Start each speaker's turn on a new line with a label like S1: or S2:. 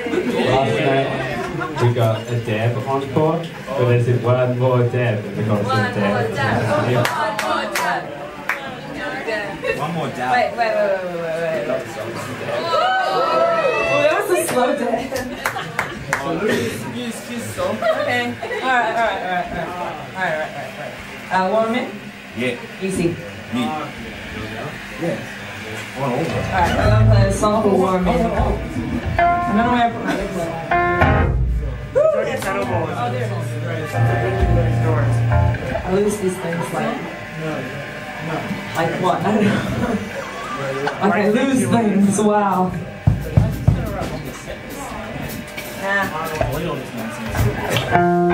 S1: Last night we got a dab encore, but they said one more dab and we got some dab.
S2: One more dab.
S3: Wait. Oh, that was a slow dab. Okay. Alright. Warming?
S2: Yeah.
S3: Easy.
S2: Yeah.
S3: Alright, I'm gonna play a song for warming. I don't know where I put my earplug. Oh, there it is. I lose these things like what? I don't know. Like I lose things, wow. Nah.